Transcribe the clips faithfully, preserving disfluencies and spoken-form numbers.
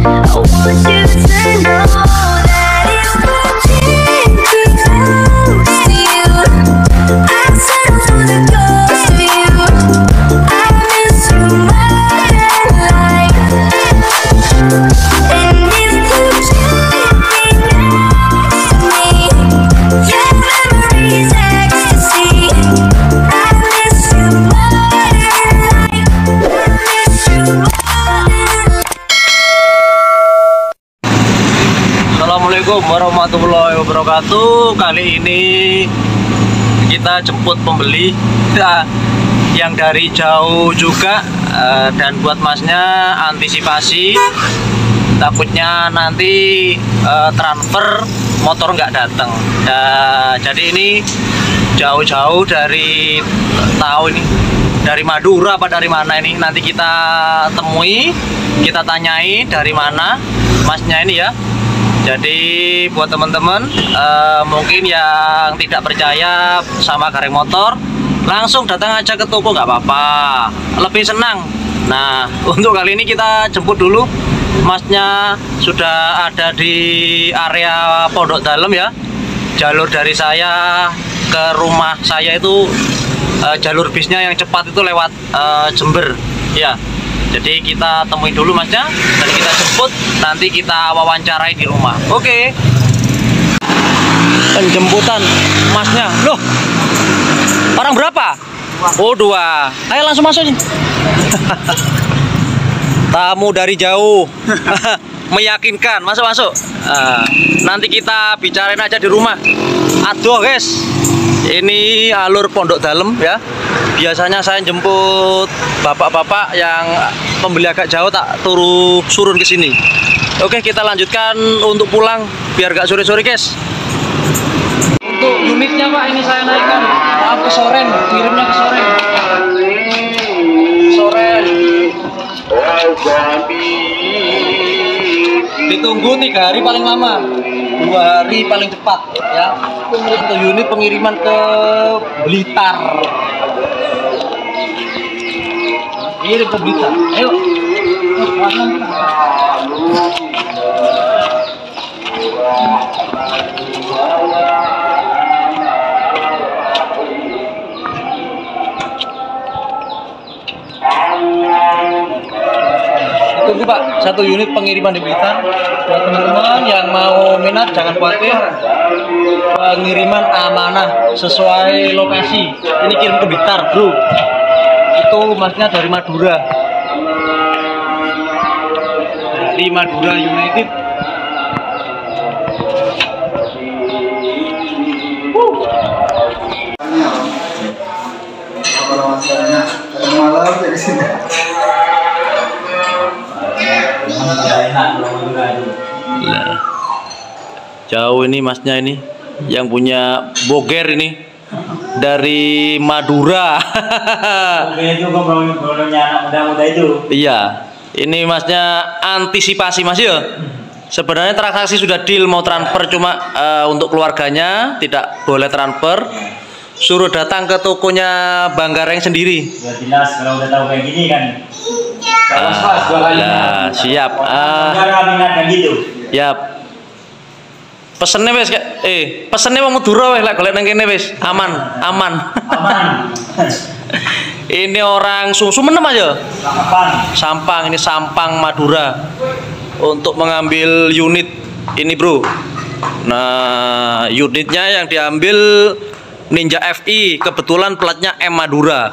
Assalamualaikum warahmatullahi wabarakatuh. Kali ini kita jemput pembeli yang dari jauh juga, dan buat masnya antisipasi takutnya nanti transfer motor nggak datang. Nah, jadi ini jauh-jauh dari tahu ini dari Madura apa dari mana ini, nanti kita temui, kita tanyai dari mana masnya ini ya. Jadi buat teman-teman uh, mungkin yang tidak percaya sama gareng motor, langsung datang aja ke toko, nggak apa-apa, lebih senang. Nah, untuk kali ini kita jemput dulu, masnya sudah ada di area Pondok Dalem ya. Jalur dari saya ke rumah saya itu uh, jalur bisnya yang cepat itu lewat uh, Jember ya. Jadi kita temui dulu masnya, dan kita jemput, nanti kita wawancarai di rumah. Oke. Penjemputan masnya. Loh, orang berapa? Oh, dua. Ayo langsung masuk nih. Tamu dari jauh. Meyakinkan, masuk-masuk. Nah, nanti kita bicarain aja di rumah. Aduh guys, ini alur Pondok Dalem ya. Biasanya saya jemput bapak-bapak yang pembeli agak jauh, tak turu surun ke sini. Oke, kita lanjutkan untuk pulang biar gak sore-sore guys. Untuk unitnya Pak, ini saya naikkan maaf ke Soren, kirimnya ke Soren. Soren. Ditunggu tiga hari paling lama, dua hari paling cepat ya. Untuk unit pengiriman ke Blitar. Kirim ke Blitar. Ayo. Tunggu Pak, satu unit pengiriman di Blitar. Buat teman-teman yang mau minat jangan khawatir, pengiriman amanah sesuai lokasi. Ini kirim ke Blitar bro. Itu masnya dari Madura, dari Madura United. Nah, jauh ini masnya ini yang punya Boger ini dari Madura. Itu ngobrolnya anak muda-muda itu. Iya, ini masnya antisipasi mas ya. Sebenarnya transaksi sudah deal mau transfer, cuma uh, untuk keluarganya tidak boleh transfer. Suruh datang ke tokonya Bang Gareng sendiri. Sudah jelas kalau udah tahu kayak gini kan. Ah, ya, siap. Ah, kan gitu. Ya. Pesennya wes eh pesennya mau Madura wes lah, golek nang kene wes aman, aman. Aman. Ini orang Sumenem aja. Sampang. Sampang, ini Sampang Madura. Untuk mengambil unit ini, Bro. Nah, unitnya yang diambil Ninja F I, kebetulan platnya M Madura.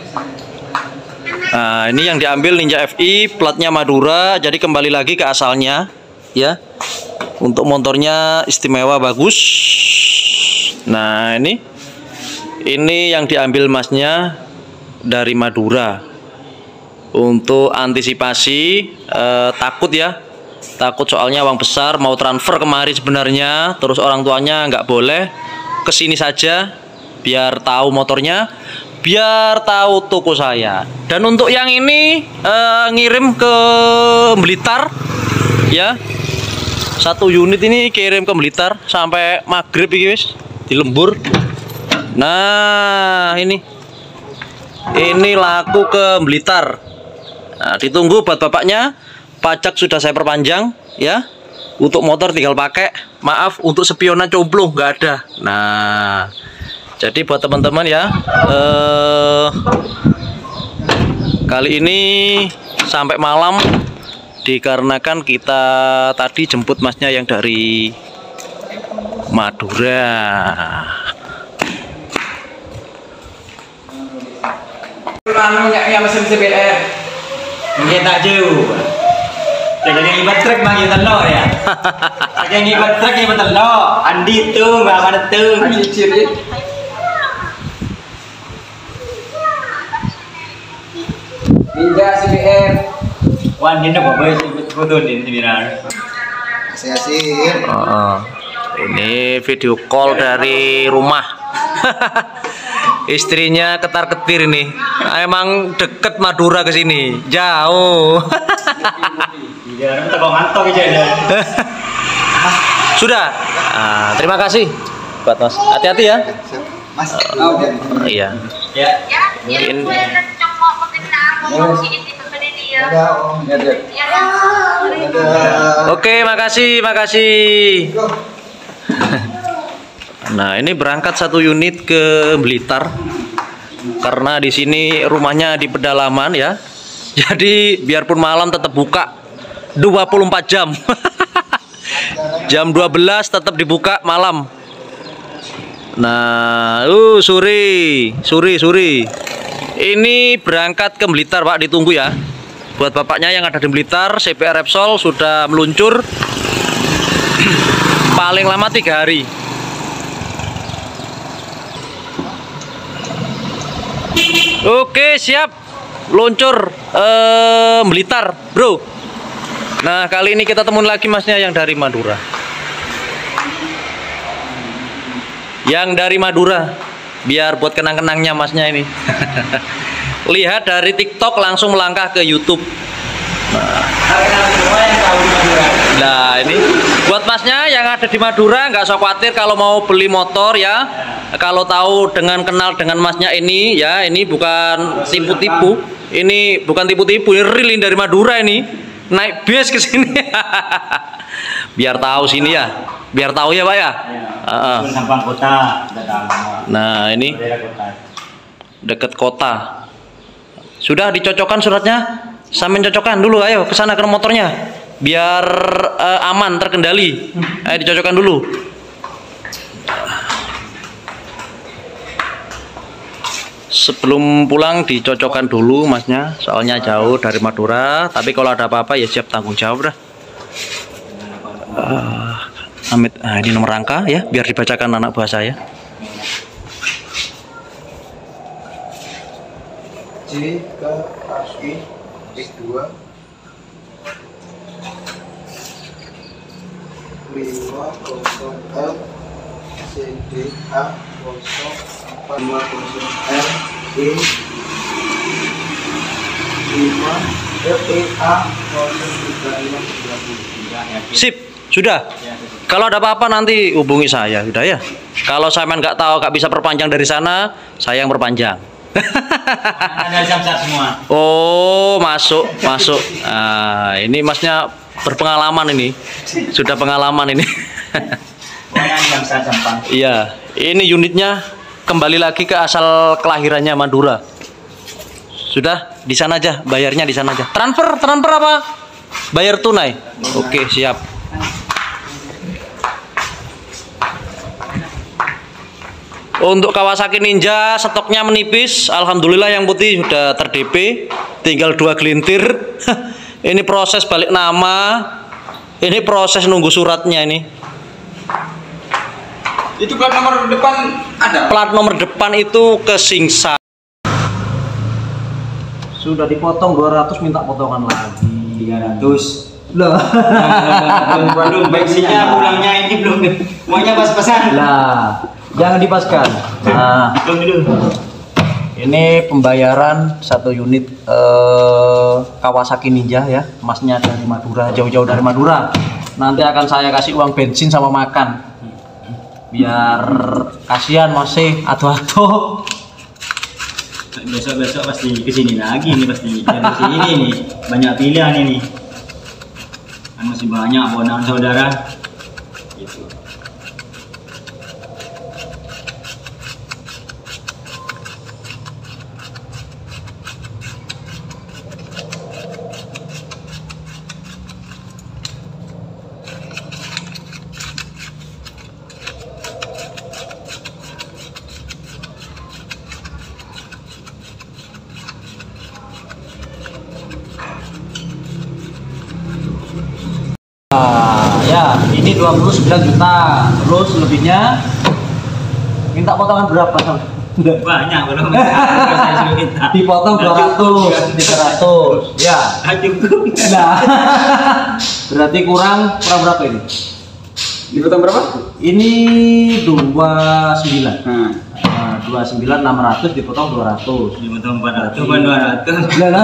Nah, ini yang diambil Ninja F I, platnya Madura, jadi kembali lagi ke asalnya, ya. Untuk motornya istimewa, bagus. Nah, ini ini yang diambil masnya dari Madura. Untuk antisipasi eh, takut ya, takut soalnya uang besar mau transfer kemari sebenarnya, terus orang tuanya nggak boleh, kesini saja biar tahu motornya, biar tahu toko saya. Dan untuk yang ini eh, ngirim ke Blitar ya, satu unit ini kirim ke Blitar sampai maghrib guys, di lembur. Nah, ini ini laku ke Blitar. Nah, ditunggu buat bapaknya pajak sudah saya perpanjang ya. Untuk motor tinggal pakai. Maaf, untuk spionnya comblo nggak ada. Nah, jadi buat teman-teman ya, eh, kali ini sampai malam dikarenakan kita tadi jemput masnya yang dari Madura. Anu yang mesin C B R. Ini tak jauh. Jadi ngibat truk bang ya telur ya. Jadi ngibat truk ngibat telur. Andi tuh, mbak mana tuh? Andi ciri. Ninja C B R. Wan dia nak apa sih? Foto dia sebenarnya. Saya sih. Oh, ini video call dari rumah. Istrinya ketar-ketir ini. Emang deket Madura ke sini. Jauh. Iya, kita bawa mantap aja ya. Sudah. Ah, terima kasih buat Mas. Hati-hati ya. Mas. Uh, iya. Ya. In... Ada om. Ada. Oke, makasih, makasih. Nah, ini berangkat satu unit ke Blitar karena di sini rumahnya di pedalaman ya. Jadi biarpun malam tetap buka dua puluh empat jam. Jam dua belas tetap dibuka malam. Nah, uh suri, suri, suri. Ini berangkat ke Blitar, Pak, ditunggu ya. Buat bapaknya yang ada di Blitar, C B R Repsol sudah meluncur paling lama tiga hari. Oke, siap luncur eh, Blitar, bro. Nah, kali ini kita temuin lagi masnya yang dari Madura. Yang dari Madura, biar buat kenang-kenangnya masnya ini. Lihat dari TikTok langsung melangkah ke YouTube. Nah, nah ini buat masnya yang ada di Madura, nggak usah khawatir kalau mau beli motor ya. Kalau tahu dengan kenal dengan masnya ini ya, ini bukan tipu-tipu. Ini bukan tipu-tipu, ini real dari Madura ini. Naik bis ke sini. Biar tahu sini ya. Biar tahu ya, Pak ya. Heeh. Uh, Sampang kota. Nah, ini dekat kota. Sudah dicocokkan suratnya? Sambil cocokkan dulu, ayo ke sana ke motornya. Biar uh, aman, terkendali. Ayo dicocokkan dulu. Sebelum pulang dicocokkan dulu masnya, soalnya jauh dari Madura. Tapi kalau ada apa-apa ya siap tanggung jawab dah. Uh, Amit, nah, ini nomor rangka ya, biar dibacakan anak buah saya. C K H I X dua lima kosong L C D A kosong empat lima kosong L E lima F E A kosong tiga lima tiga puluh. Sip, sudah. Kalau ada apa-apa nanti hubungi saya, sudah ya. Kalau saya nggak tahu nggak bisa perpanjang dari sana, saya yang perpanjang. Ada jam-jam semua. Oh, masuk, masuk. Nah, ini masnya berpengalaman ini, sudah pengalaman ini. Iya, ini unitnya kembali lagi ke asal kelahirannya Madura. Sudah di sana aja, bayarnya di sana aja. Transfer, transfer apa? Bayar tunai. Oke, siap. Untuk Kawasaki Ninja stoknya menipis, alhamdulillah yang putih sudah ter D P, tinggal dua gelintir. Ini proses balik nama, ini proses nunggu suratnya ini. Itu plat nomor depan ada? Plat nomor depan itu ke Singsa. Sudah dipotong dua ratus, minta potongan lagi tiga ratus. Loh. Belum bensinnya pulangnya ini belum. Maunya pas-pasan. Lah, jangan dipaskan. Nah, ini pembayaran satu unit eh, Kawasaki Ninja ya, masnya dari Madura, jauh-jauh dari Madura. Nanti akan saya kasih uang bensin sama makan, biar kasihan masih atuh-atuh. Besok-besok pasti kesini lagi nih, pasti dari sini nih banyak pilihan ini. Kan masih banyak ponakan saudara. Gitu. Ya, ini dua puluh sembilan juta. Terus lebihnya minta potongan berapa? Banyak belum. Saya suruh minta. Dipotong dua ratus, tiga ratus. Ya. Ah, cukup. Nah. Berarti kurang kurang berapa ini? Dipotong berapa? Ini dua puluh sembilan. Nah. Nah, dua puluh sembilan enam ratus dipotong dua ratus. Dipotong empat ratus, bukan dua ratus.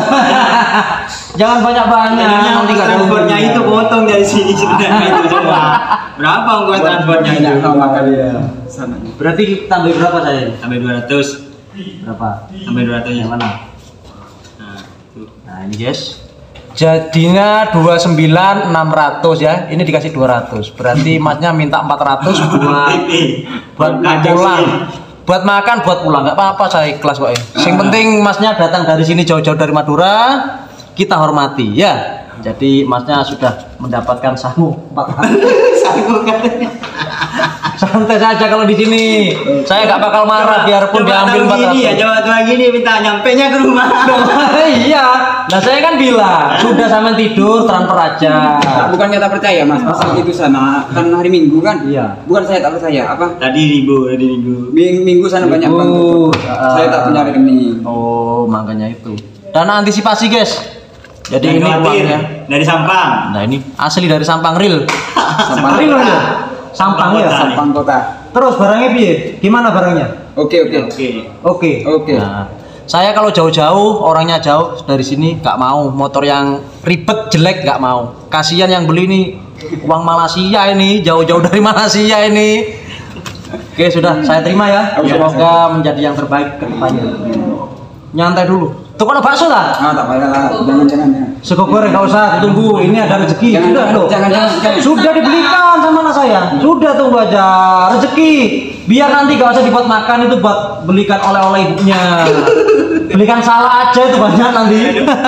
Jangan banyak-banyak. Nanti nggak transportnya itu potong dari sini sebenarnya itu semua. Berapa ongkos transportnya itu? Sananya. Berarti tambah berapa saya? Sampai dua ratus. Berapa? Sampai dua ratus Yang mana? Nah, tuh. Nah, ini guys. Jadinya dua puluh sembilan enam ratus ya. Ini dikasih dua ratus. Berarti masnya minta empat ratus buat buat pulang. Buat makan, buat pulang. Enggak apa-apa, saya ikhlas kok. Yang penting masnya datang dari sini jauh-jauh dari Madura, kita hormati ya. Jadi masnya sudah mendapatkan sangu empat ratus. Sangu katanya. Santai saja kalau di sini. Saya nggak bakal marah biarpun diambil empat ratus. Gini ya, coba tuh gini minta nyampenya ke rumah. Iya. Nah, saya kan bilang, sudah sama tidur transfer aja. Bukannya tak percaya mas, pasal itu sana kan hari Minggu kan? Iya. Bukan saya tak percaya, apa? Tadi ribu, tadi ribu. Ming- Minggu sana banyak Minggu, banget. uh, Saya tak punya rekening. Oh, makanya itu. Dana antisipasi, guys. Jadi Jangan ini khawatir, uangnya. dari Sampang. Nah, ini asli dari Sampang real. Sampang Real kota. ya? Sampang ya. Kota. Sampang kota. Terus barangnya piye? Gimana barangnya? Oke oke. Oke. Oke. Oke. Nah, saya kalau jauh-jauh, orangnya jauh dari sini nggak mau. Motor yang ribet, jelek nggak mau. Kasihan yang beli ini uang Malaysia ini, jauh-jauh dari Malaysia ini. Oke, sudah saya terima ya. Semoga menjadi yang terbaik ke depannya. Nyantai dulu. Tuh kalau bakso lah. Ah tak payah, jangan jangan. jangan. Sego goreng nggak usah ditunggu. Ini ada rezeki. Jangan, Sudah jangan, loh. jangan, jangan, jangan. Sudah dibelikan sama anak saya. Sudah tunggu aja rezeki. Biar nanti gak usah dibuat makan itu buat belikan oleh-oleh ibunya. Belikan salah aja itu banyak nanti.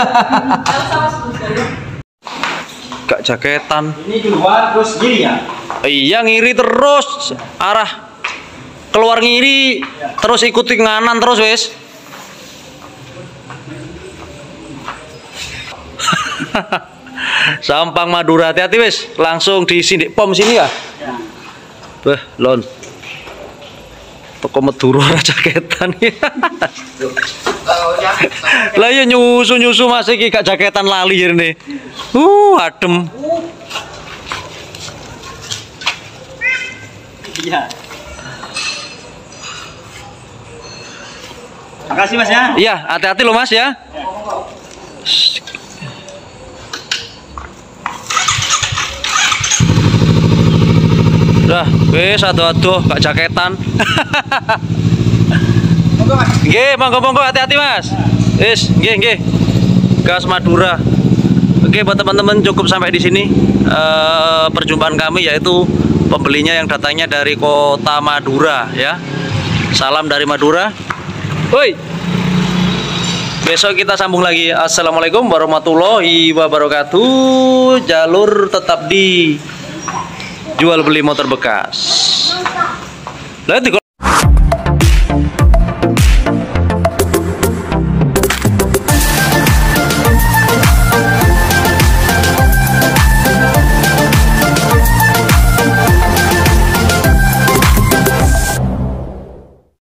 Gak jaketan. Ini keluar terus gini ya. Iya ngiri terus arah keluar ngiri terus ikuti nganan terus wes. Sampang Madura, hati-hati wes, langsung di sini pom sini ya. Beh, lon. Toko Madura jaketan. Lah ya nyusu-nyusu masih iki gak jaketan lali ini. Uh, adem. Iya. Makasih mas ya. Iya, hati-hati loh mas ya. Dah, wes aduh-aduh gak jaketan. Nggih, monggo-monggo hati-hati Mas. Wis, nggih nggih. Gas Madura. Oke, buat teman-teman cukup sampai di sini eh, perjumpaan kami, yaitu pembelinya yang datangnya dari kota Madura ya. Salam dari Madura. Woi. Besok kita sambung lagi. Assalamualaikum warahmatullahi wabarakatuh. Jalur tetap di jual beli motor bekas. Lah